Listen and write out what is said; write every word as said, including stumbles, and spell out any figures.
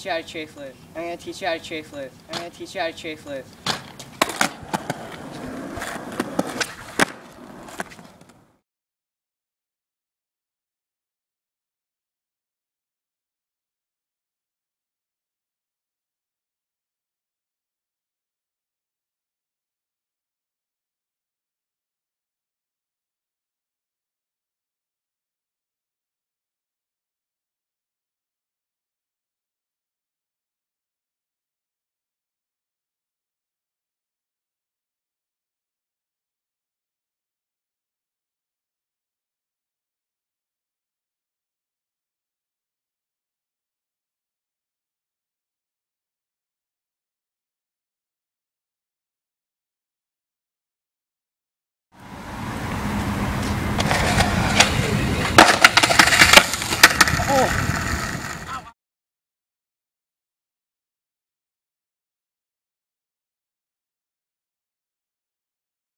you how to tray flip. I'm gonna teach you how to tray flip. I'm gonna teach you how to tray flip.